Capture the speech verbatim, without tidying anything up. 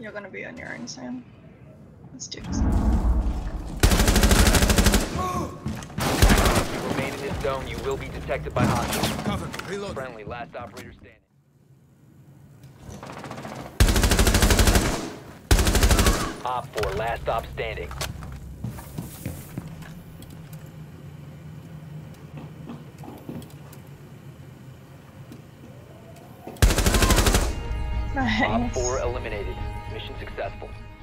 You're gonna be on your own soon. Let's do this. If you remain in this zone, you will be detected by hostiles. Cover me. Reload. Friendly, last operator standing. Op four, last stop standing. Op Nice. four eliminated. Mission successful.